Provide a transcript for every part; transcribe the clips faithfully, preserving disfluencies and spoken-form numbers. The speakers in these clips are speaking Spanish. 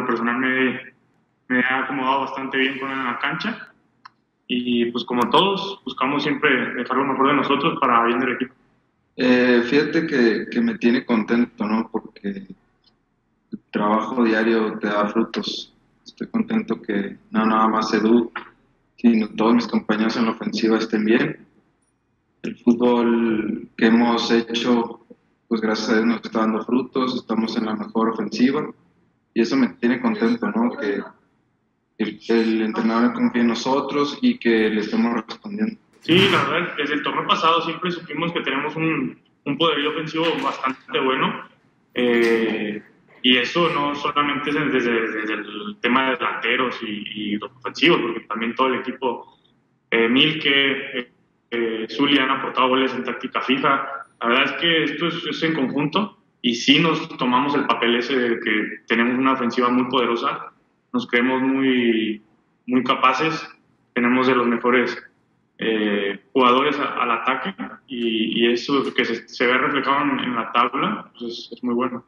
lo personal me, me ha acomodado bastante bien con él en la cancha y pues como todos buscamos siempre dejar lo mejor de nosotros para bien del equipo. Eh, fíjate que, que me tiene contento, ¿no? Porque el trabajo diario te da frutos. Estoy contento que no nada más Edu, sino todos mis compañeros en la ofensiva estén bien. El fútbol que hemos hecho, pues gracias a Dios nos está dando frutos, estamos en la mejor ofensiva y eso me tiene contento, ¿no? Que el, el entrenador confía en nosotros y que le estemos respondiendo. Sí, la verdad, desde el torneo pasado siempre supimos que tenemos un, un poderío ofensivo bastante bueno. Eh, y eso no solamente es desde, desde el tema de delanteros y, y los ofensivos, porque también todo el equipo, eh, Milke, eh, eh, Zuli han aportado goles en táctica fija. La verdad es que esto es, es en conjunto y sí nos tomamos el papel ese de que tenemos una ofensiva muy poderosa, nos creemos muy, muy capaces, tenemos de los mejores eh, jugadores a, al ataque y, y eso que se, se ve reflejado en, en la tabla pues es, es muy bueno.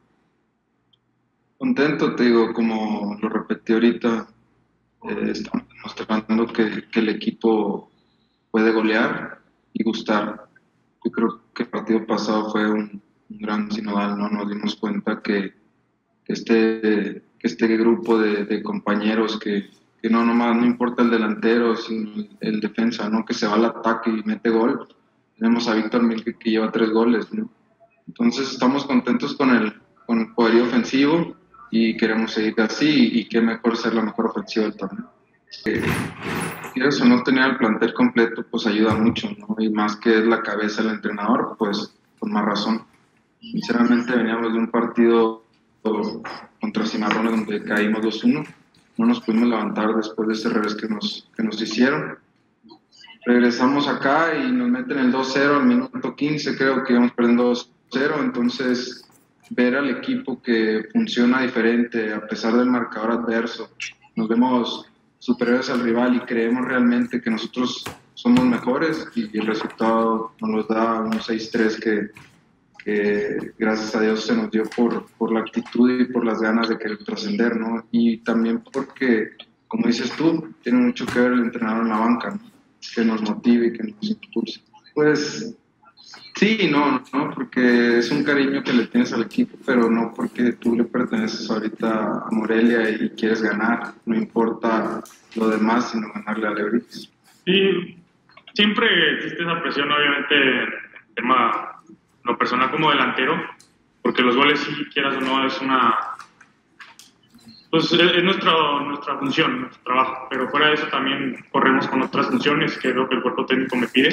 Contento, te digo, como lo repetí ahorita, eh, estamos demostrando que, que el equipo puede golear y gustar. Yo creo que el partido pasado fue un, un gran sinodal, ¿no? Nos dimos cuenta que, que, este, que este grupo de, de compañeros que, que no nomás no importa el delantero, sino el, el defensa, ¿no? Que se va al ataque y mete gol. Tenemos a Víctor Milke que lleva tres goles, ¿no? Entonces estamos contentos con el, con el poderío ofensivo y queremos seguir así y qué mejor ser la mejor ofensiva del torneo. Eh, quieres o no tener el plantel completo, pues ayuda mucho, ¿no? Y más que es la cabeza del entrenador, pues con más razón. Sinceramente veníamos de un partido contra Cimarrones donde caímos dos uno, no nos pudimos levantar después de ese revés que nos, que nos hicieron. Regresamos acá y nos meten el dos cero al minuto quince, creo que íbamos perdiendo dos cero, entonces ver al equipo que funciona diferente a pesar del marcador adverso, nos vemos superiores al rival y creemos realmente que nosotros somos mejores y el resultado nos da un seis tres que, que gracias a Dios se nos dio por, por la actitud y por las ganas de querer trascender, ¿no? Y también porque, como dices tú, tiene mucho que ver el entrenador en la banca, ¿no? Que nos motive y que nos impulse. Pues sí, no, no, porque es un cariño que le tienes al equipo, pero no porque tú le perteneces ahorita a Morelia y quieres ganar, no importa lo demás, sino ganarle a Lebrijes. Sí, siempre existe esa presión, obviamente, en el tema, lo personal como delantero, porque los goles, si quieras o no, es una... Pues es nuestra, nuestra función, nuestro trabajo, pero fuera de eso también corremos con otras funciones que es lo que el cuerpo técnico me pide.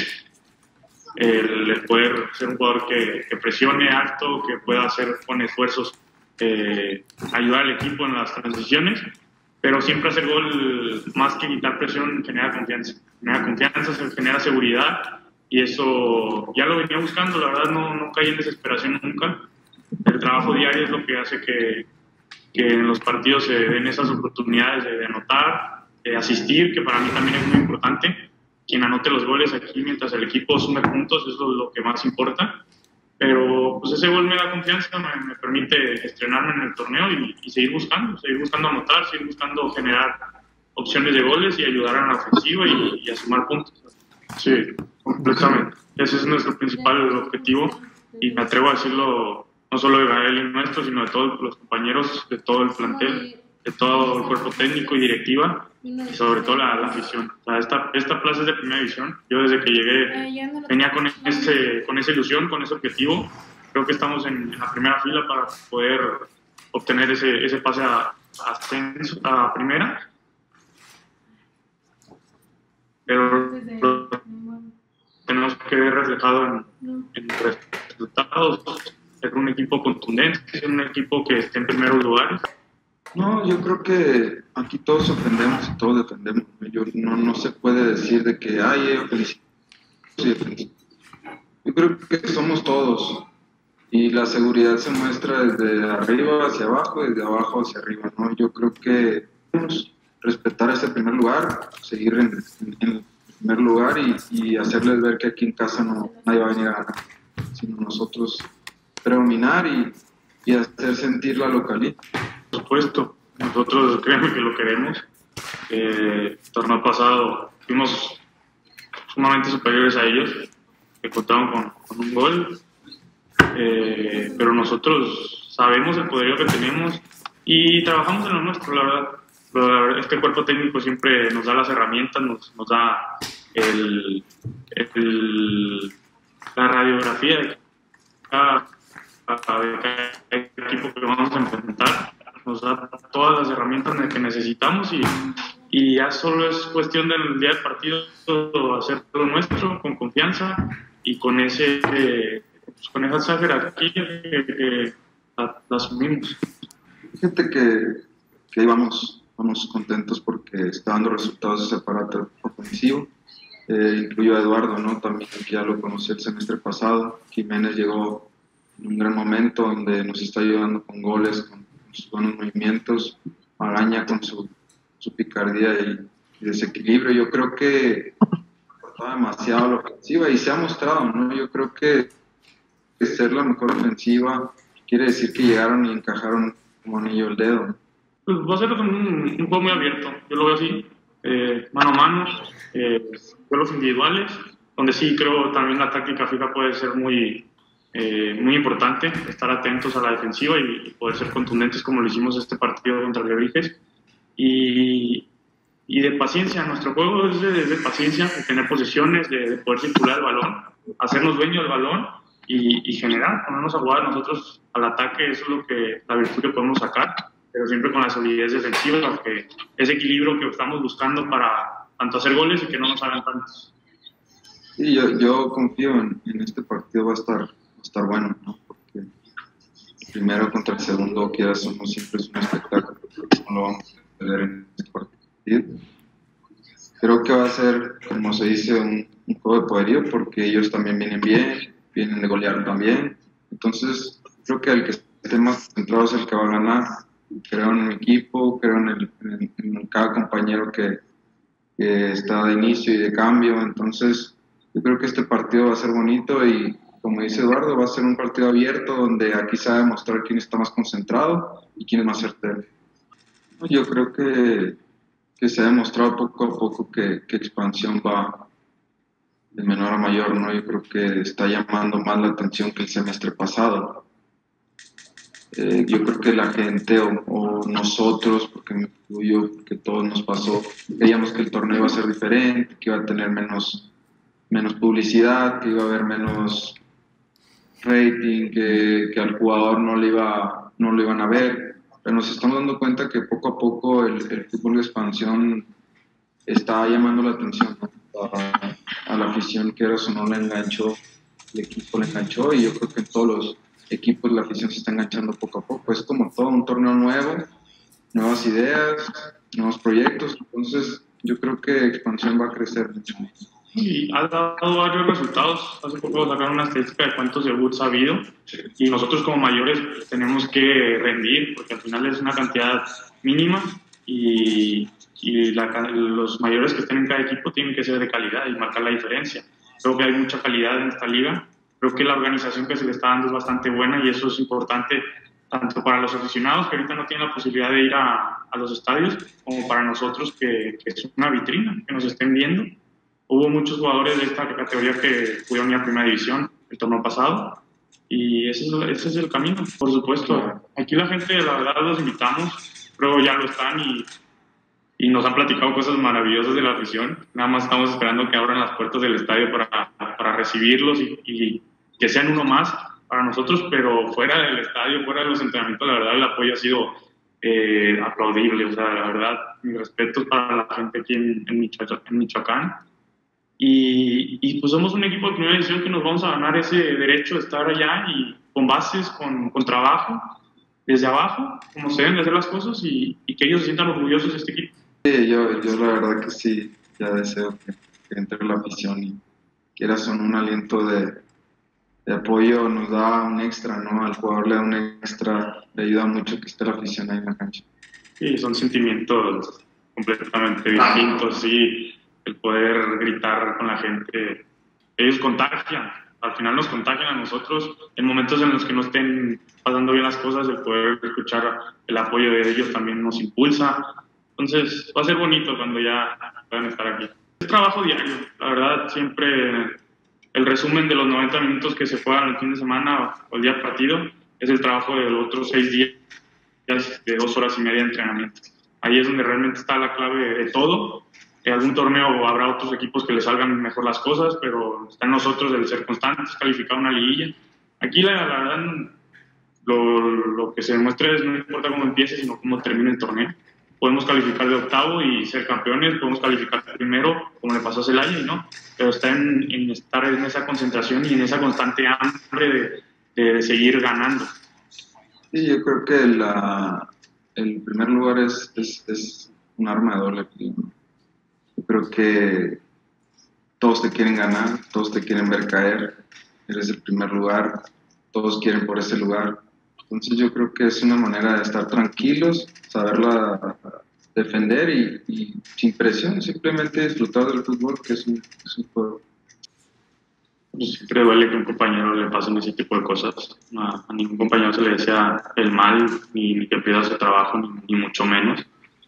El, el poder ser un jugador que, que presione alto, que pueda hacer con esfuerzos, eh, ayudar al equipo en las transiciones, pero siempre hacer gol, más que quitar presión, genera confianza. Genera confianza, se genera seguridad y eso ya lo venía buscando, la verdad no, no caí en desesperación nunca. El trabajo diario es lo que hace que que en los partidos se den esas oportunidades de, de anotar, de asistir, que para mí también es muy importante. Quien anote los goles aquí mientras el equipo sume puntos, eso es lo que más importa. Pero pues ese gol me da confianza, me, me permite estrenarme en el torneo y, y seguir buscando, seguir buscando anotar, seguir buscando generar opciones de goles y ayudar a la ofensiva y, y a sumar puntos. Sí, completamente. Ese es nuestro principal objetivo y me atrevo a decirlo no solo de Gael y nuestro, sino de todos los compañeros, de todo el plantel, de todo el cuerpo técnico y directiva, y sobre todo la, la afición. O sea, esta, esta plaza es de primera división. Yo desde que llegué venía con, ese, con esa ilusión, con ese objetivo. Creo que estamos en, en la primera fila para poder obtener ese, ese pase a, a, ascenso, a primera. Pero lo tenemos que ver reflejado en, en resultados. Es un equipo contundente, es un equipo que esté en primeros lugares. No, yo creo que aquí todos ofendemos y todos defendemos. Yo, no, no se puede decir de que hay ofensivos. Yo creo que somos todos y la seguridad se muestra desde arriba hacia abajo, desde abajo hacia arriba, ¿no? Yo creo que debemos respetar ese primer lugar, seguir en, en, en el primer lugar y, y hacerles ver que aquí en casa no nadie va a venir a ganar, sino nosotros predominar y, y hacer sentir la localidad. Por supuesto, nosotros créanme que lo queremos. Eh, el torneo pasado fuimos sumamente superiores a ellos, que contaban con, con un gol, eh, pero nosotros sabemos el poderío que tenemos y trabajamos en lo nuestro, la verdad. Pero este cuerpo técnico siempre nos da las herramientas, nos, nos da el, el, la radiografía de cada, de cada equipo que vamos a enfrentar, nos da todas las herramientas que necesitamos y, y ya solo es cuestión del día del partido hacer lo nuestro con confianza y con ese eh, pues con esa jerarquía que, que la, la asumimos. Fíjate que, que íbamos, vamos contentos porque está dando resultados ese aparato ofensivo. Eh, incluyo a Eduardo, ¿no? También, que ya lo conocí el semestre pasado. Jiménez llegó en un gran momento donde nos está ayudando con goles, con, con sus buenos movimientos. Magaña con su, su picardía y, y desequilibrio. Yo creo que aportaba demasiado la ofensiva y se ha mostrado, ¿no? Yo creo que, que ser la mejor ofensiva quiere decir que llegaron y encajaron como anillo al dedo. Pues va a ser un, un juego muy abierto, yo lo veo así, eh, mano a mano, eh, juegos individuales, donde sí creo también la táctica fija puede ser muy, eh, muy importante, estar atentos a la defensiva y, y poder ser contundentes como lo hicimos este partido contra el Lebrijes. Y, y de paciencia, nuestro juego es de, de paciencia, de tener posesiones, de, de poder circular el balón, hacernos dueños del balón y, y generar, ponernos a jugar nosotros al ataque, eso es lo que, la virtud que podemos sacar, pero siempre con la solidez defensiva, porque ese equilibrio que estamos buscando para tanto hacer goles y que no nos hagan tantos. Sí, yo, yo confío en, en este partido, va a estar, va a estar bueno, ¿no? Porque el primero contra el segundo, quieras o no, siempre es un espectáculo, no lo vamos a ver en este partido. Creo que va a ser, como se dice, un, un juego de poderío, porque ellos también vienen bien, vienen de golear también. Entonces, creo que el que esté más centrado es el que va a ganar. Creo en mi equipo, creo en, el, en, en cada compañero que, que está de inicio y de cambio. Entonces, yo creo que este partido va a ser bonito y, como dice Eduardo, va a ser un partido abierto donde aquí se va a demostrar quién está más concentrado y quién es más certero. Yo creo que, que se ha demostrado poco a poco que, que Expansión va de menor a mayor, ¿no? Yo creo que está llamando más la atención que el semestre pasado. Eh, yo creo que la gente o, o nosotros, porque me incluyo, porque todos nos pasó, creíamos que el torneo iba a ser diferente, que iba a tener menos, menos publicidad, que iba a haber menos rating, que, que al jugador no le, iba, no lo iban a ver, pero nos estamos dando cuenta que poco a poco el, el fútbol de expansión está llamando la atención, ¿no? a, a la afición, que era o no le enganchó, el equipo le enganchó y yo creo que en todos los equipos la afición se está enganchando poco a poco. Es como todo un torneo nuevo, nuevas ideas, nuevos proyectos. Entonces, yo creo que Expansión va a crecer mucho más. Y ha dado varios resultados. Hace poco sacaron una estadística de cuántos debuts ha habido. Y nosotros, como mayores, tenemos que rendir, porque al final es una cantidad mínima. Y, y la, los mayores que estén en cada equipo tienen que ser de calidad y marcar la diferencia. Creo que hay mucha calidad en esta liga. Creo que la organización que se le está dando es bastante buena y eso es importante tanto para los aficionados que ahorita no tienen la posibilidad de ir a, a los estadios, como para nosotros que, que es una vitrina, que nos estén viendo. Hubo muchos jugadores de esta categoría que pudieron ir a Primera División el torneo pasado y ese es, ese es el camino, por supuesto. Aquí la gente, la verdad, los invitamos, creo ya lo están y, y nos han platicado cosas maravillosas de la afición. Nada más estamos esperando que abran las puertas del estadio para, para recibirlos y, y que sean uno más para nosotros, pero fuera del estadio, fuera de los entrenamientos, la verdad el apoyo ha sido eh, aplaudible. O sea, la verdad, mi respeto para la gente aquí en, en, Michoacán, en Michoacán. Y, y pues somos un equipo de primera división que nos vamos a ganar ese derecho de estar allá y con bases, con, con trabajo, desde abajo, como se deben de hacer las cosas y, y que ellos se sientan orgullosos de este equipo. Sí, yo, yo la verdad que sí, ya deseo que, que entre la afición y quieras un aliento de, de apoyo, nos da un extra, ¿no? Al jugador le da un extra, le ayuda mucho que esté la afición ahí en la cancha. Sí, son sentimientos completamente distintos, sí, el poder gritar con la gente, ellos contagian, al final nos contagian a nosotros en momentos en los que no estén pasando bien las cosas, el poder escuchar el apoyo de ellos también nos impulsa. Entonces va a ser bonito cuando ya puedan estar aquí. Es trabajo diario, la verdad, siempre el resumen de los noventa minutos que se juegan el fin de semana o el día partido es el trabajo de los otros seis días de dos horas y media de entrenamiento. Ahí es donde realmente está la clave de todo. En algún torneo habrá otros equipos que les salgan mejor las cosas, pero está en nosotros el ser constantes, calificar una liguilla. Aquí la, la verdad, lo, lo que se demuestra es no importa cómo empiece, sino cómo termine el torneo. Podemos calificar de octavo y ser campeones, podemos calificar de primero, como le pasó a Celaya, ¿no? Pero está en, en estar en esa concentración y en esa constante hambre de, de, de seguir ganando. Sí, yo creo que la, el primer lugar es, es, es un arma de doble filo. Yo creo que todos te quieren ganar, todos te quieren ver caer, eres el primer lugar, todos quieren por ese lugar. Entonces yo creo que es una manera de estar tranquilos, saberla defender y, y sin presión, simplemente disfrutar del fútbol, que es un, es un juego. Siempre duele que a un compañero le pasen ese tipo de cosas. A, a ningún compañero se le desea el mal, ni, ni que pierda su trabajo, ni, ni mucho menos.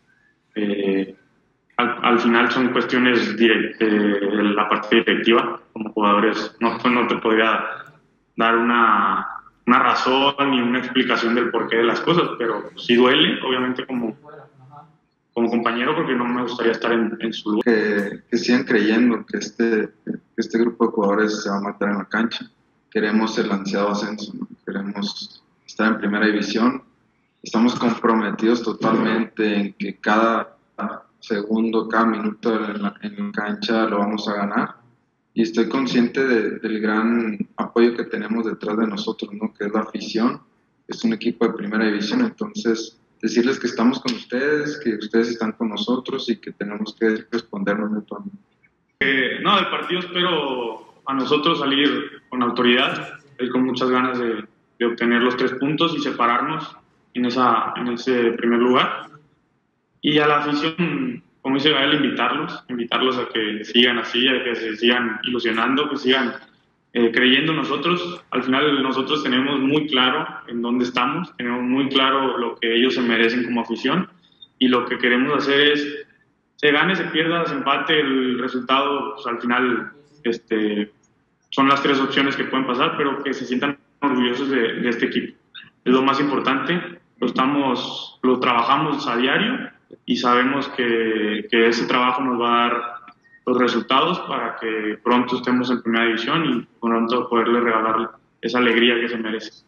Eh, al, al final son cuestiones direct, de la parte directiva. Como jugadores no, no te podría dar una, una razón ni una explicación del porqué de las cosas, pero sí duele, obviamente, como, como compañero, porque no me gustaría estar en, en su lugar. Que, que sigan creyendo que este, que este grupo de jugadores se va a matar en la cancha. Queremos el ansiado ascenso, ¿no? Queremos estar en primera división. Estamos comprometidos totalmente en que cada segundo, cada minuto en la, en la cancha lo vamos a ganar. Y estoy consciente de, del gran apoyo que tenemos detrás de nosotros, ¿no? Que es la afición. Es un equipo de primera división, entonces decirles que estamos con ustedes, que ustedes están con nosotros y que tenemos que respondernos mutuamente. Eh, no, del partido espero a nosotros salir con autoridad, y con muchas ganas de, de obtener los tres puntos y separarnos en, esa, en ese primer lugar. Y a la afición, como dice Gael, invitarlos, invitarlos a que sigan así, a que se sigan ilusionando, que sigan eh, creyendo en nosotros. Al final nosotros tenemos muy claro en dónde estamos, tenemos muy claro lo que ellos se merecen como afición y lo que queremos hacer es, se gane, se pierda, se empate, el resultado, pues, al final este, son las tres opciones que pueden pasar, pero que se sientan orgullosos de, de este equipo. Es lo más importante, lo, estamos, lo trabajamos a diario y sabemos que, que ese trabajo nos va a dar los resultados para que pronto estemos en primera división y pronto poderle regalar esa alegría que se merece.